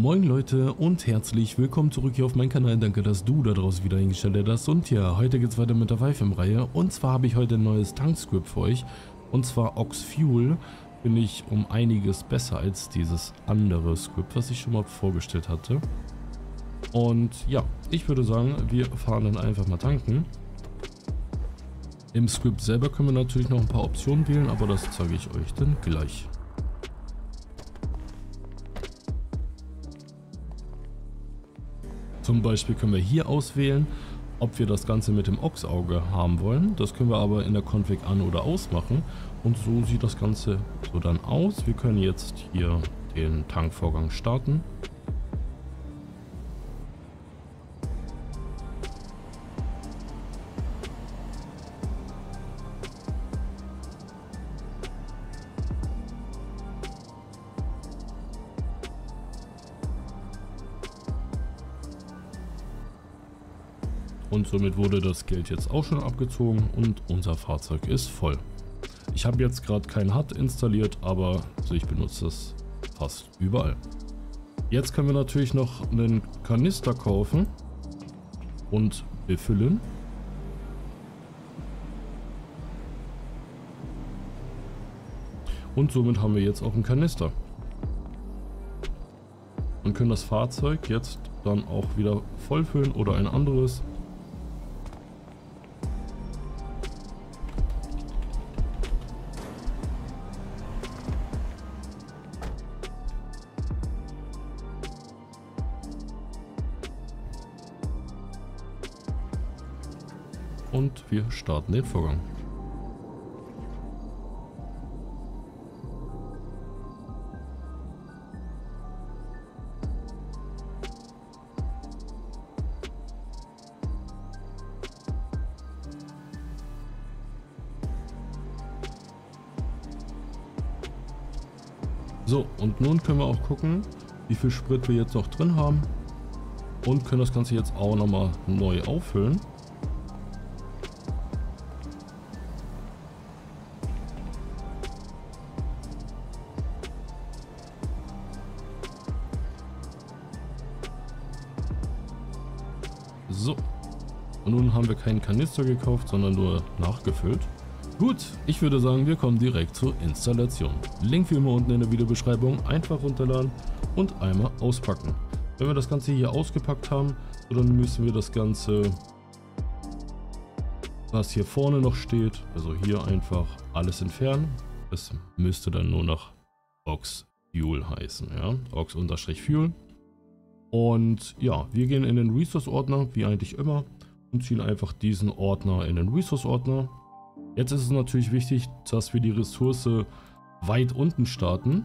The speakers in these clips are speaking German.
Moin Leute und herzlich willkommen zurück hier auf meinem Kanal. Danke, dass du da draußen wieder eingestellt hast. Und ja, heute geht es weiter mit der Vifem-Reihe. Und zwar habe ich heute ein neues Tankscript für euch. Und zwar Ox Fuel. Finde ich um einiges besser als dieses andere Script, was ich schon mal vorgestellt hatte. Und ja, ich würde sagen, wir fahren dann einfach mal tanken. Im Script selber können wir natürlich noch ein paar Optionen wählen, aber das zeige ich euch dann gleich. Zum Beispiel können wir hier auswählen, ob wir das Ganze mit dem Ox-Auge haben wollen. Das können wir aber in der Config an- oder ausmachen. Und so sieht das Ganze so dann aus. Wir können jetzt hier den Tankvorgang starten. Und somit wurde das Geld jetzt auch schon abgezogen und unser Fahrzeug ist voll. Ich habe jetzt gerade kein HUD installiert, aber also ich benutze das fast überall. Jetzt können wir natürlich noch einen Kanister kaufen und befüllen. Und somit haben wir jetzt auch einen Kanister. Und können das Fahrzeug jetzt dann auch wieder vollfüllen oder ein anderes. Und wir starten den Vorgang. So, und nun können wir auch gucken, wie viel Sprit wir jetzt noch drin haben und können das Ganze jetzt auch nochmal neu auffüllen. So, und nun haben wir keinen Kanister gekauft, sondern nur nachgefüllt. Gut, ich würde sagen, wir kommen direkt zur Installation. Link wie immer unten in der Videobeschreibung, einfach runterladen und einmal auspacken. Wenn wir das Ganze hier ausgepackt haben, dann müssen wir das Ganze, was hier vorne noch steht, also hier einfach alles entfernen. Das müsste dann nur noch Ox Fuel heißen, ja, Ox-Fuel. Und ja, wir gehen in den Resource-Ordner, wie eigentlich immer, und ziehen einfach diesen Ordner in den Resource-Ordner. Jetzt ist es natürlich wichtig, dass wir die Ressource weit unten starten.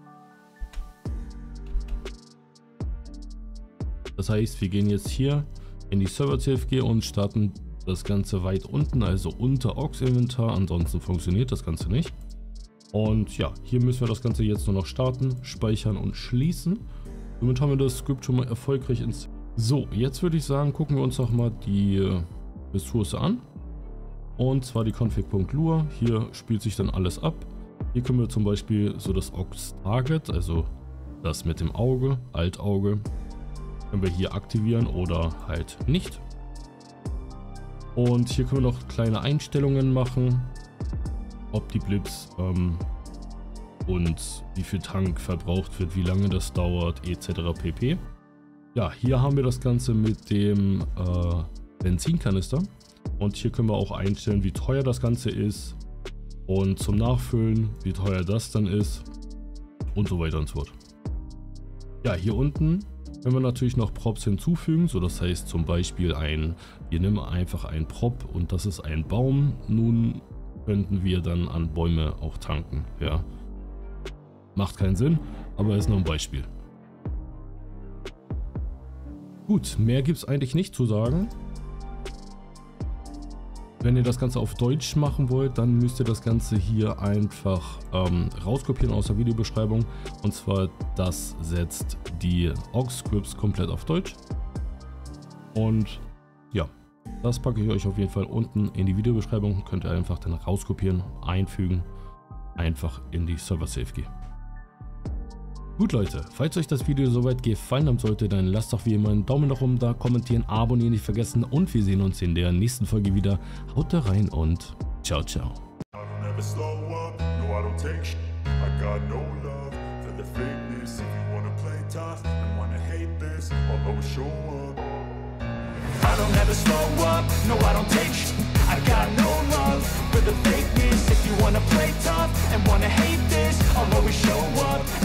Das heißt, wir gehen jetzt hier in die Server-CFG und starten das Ganze weit unten, also unter Ox-Inventar, ansonsten funktioniert das Ganze nicht. Und ja, hier müssen wir das Ganze jetzt nur noch starten, speichern und schließen. Somit haben wir das Skript schon mal erfolgreich installiert. So, jetzt würde ich sagen, gucken wir uns noch mal die Ressource an. Und zwar die config.lua. Hier spielt sich dann alles ab. Hier können wir zum Beispiel so das Ox Target, also das mit dem Auge, Alt-Auge, können wir hier aktivieren oder halt nicht. Und hier können wir noch kleine Einstellungen machen, ob die Blips und wie viel Tank verbraucht wird, wie lange das dauert, etc. pp. Ja, hier haben wir das Ganze mit dem Benzinkanister und hier können wir auch einstellen, wie teuer das Ganze ist und zum Nachfüllen, wie teuer das dann ist und so weiter und so fort. Ja, hier unten können wir natürlich noch Props hinzufügen, so das heißt zum Beispiel wir nehmen einfach einen Prop und das ist ein Baum. Nun könnten wir dann an Bäume auch tanken, ja. Macht keinen Sinn, aber ist nur ein Beispiel. Gut, mehr gibt es eigentlich nicht zu sagen. Wenn ihr das Ganze auf Deutsch machen wollt, dann müsst ihr das Ganze hier einfach rauskopieren aus der Videobeschreibung. Und zwar, das setzt die Ox-Scripts komplett auf Deutsch. Und ja, das packe ich euch auf jeden Fall unten in die Videobeschreibung. Könnt ihr einfach dann rauskopieren, einfügen, einfach in die Server-CFG. Gut Leute, falls euch das Video soweit gefallen haben sollte, dann lasst doch wie immer einen Daumen nach oben da, kommentieren, abonnieren nicht vergessen und wir sehen uns in der nächsten Folge wieder. Haut da rein und ciao, ciao. I don't ever slow up, no I don't take sh**. I got no love for the fakeness. If you wanna play tough and wanna hate this, I'll always show up.